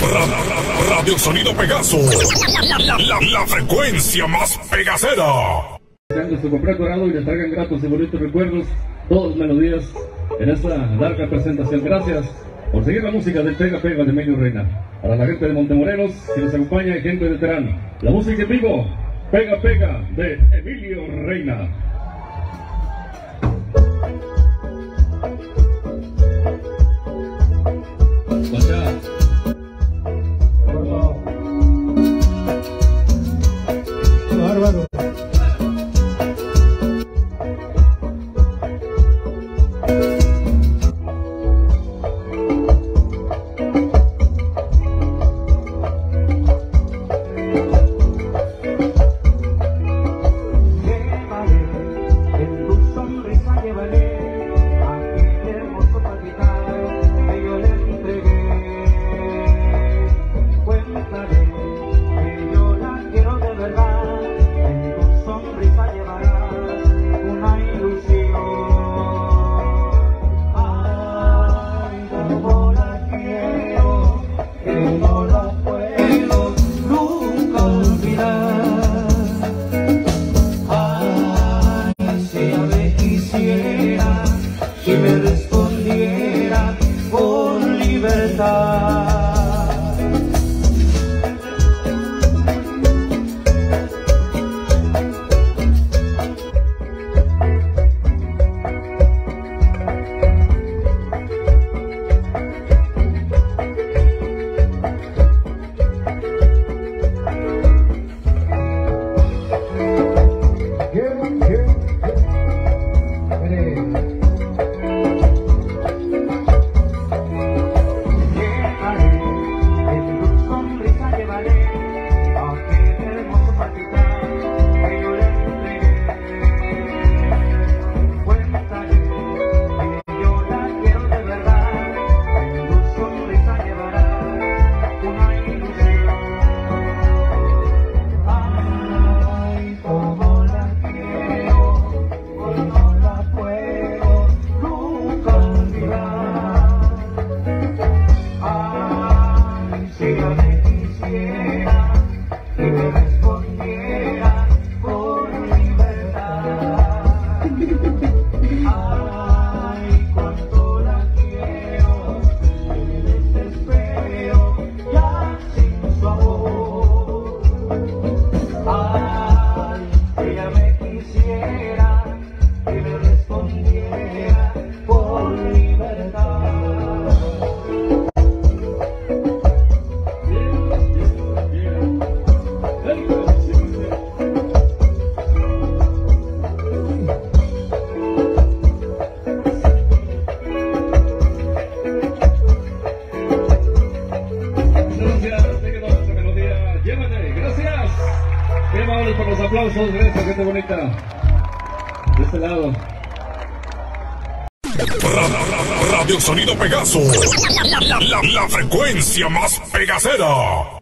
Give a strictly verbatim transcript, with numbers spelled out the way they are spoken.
Radio Sonido Pegaso. La, la, la, la frecuencia más pegacera. Deseando su comprar dorado y les traigan gratos y bonitos recuerdos, todas melodías en esta larga presentación. Gracias por seguir la música del Pega Pega de Emilio Reina. Para la gente de Montemorelos, que nos acompaña, y gente de Terán, la música en vivo, Pega Pega de Emilio Reina. Bárbaro. Que me respondiera con libertad. Por los aplausos, gracias, gente bonita. De este lado. Radio Sonido Pegaso. La, la, la, la frecuencia más pegacera.